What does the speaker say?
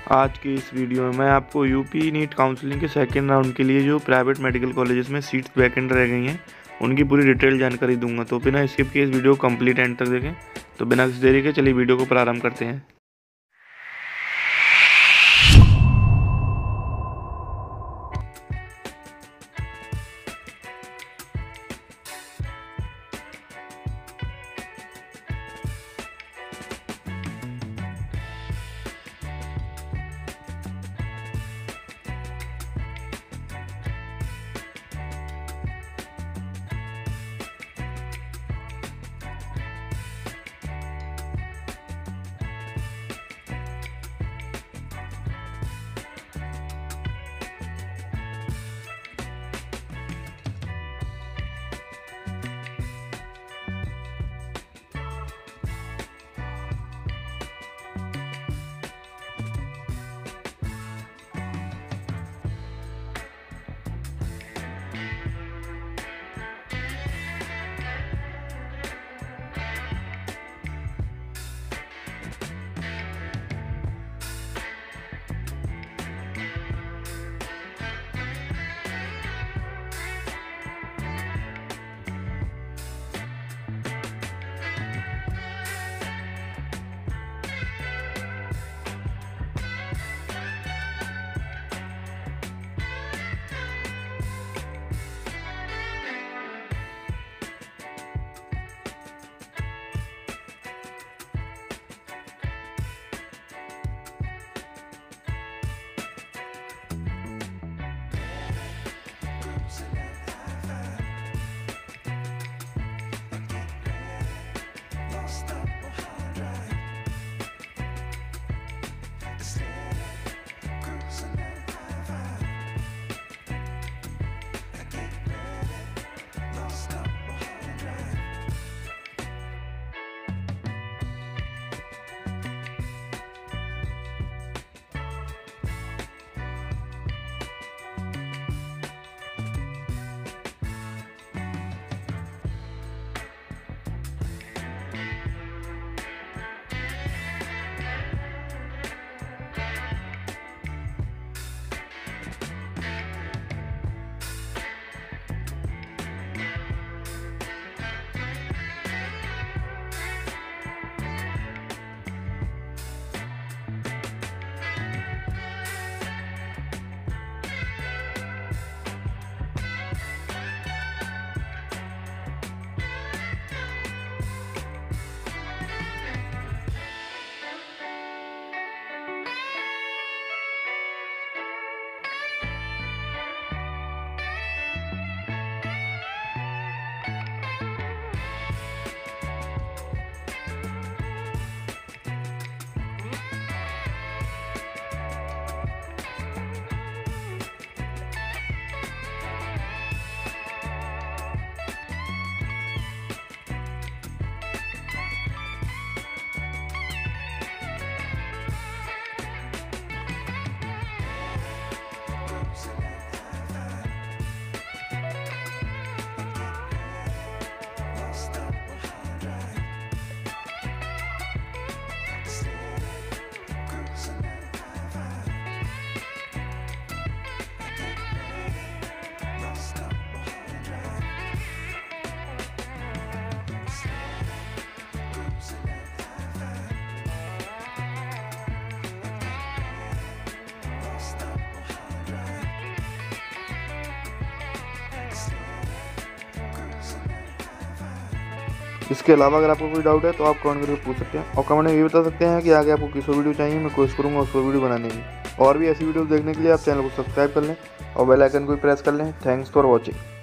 आज की इस वीडियो में मैं आपको यूपी नीट काउंसलिंग के सेकेंड राउंड के लिए जो प्राइवेट मेडिकल कॉलेजेस में सीट्स वैकेंट रह गई हैं उनकी पूरी डिटेल जानकारी दूंगा। तो बिना स्किप किए इस वीडियो को कंप्लीट एंड तक देखें। तो बिना किसी देरी के चलिए वीडियो को प्रारंभ करते हैं। इसके अलावा अगर आपको कोई डाउट है तो आप कमेंट करके पूछ सकते हैं और कमेंट में ये बता सकते हैं कि आगे आपको किस वीडियो चाहिए। मैं कोशिश करूँगा उस वीडियो बनाने की। और भी ऐसी वीडियो देखने के लिए आप चैनल को सब्सक्राइब कर लें और बेल आइकन को प्रेस कर लें। Thanks for watching.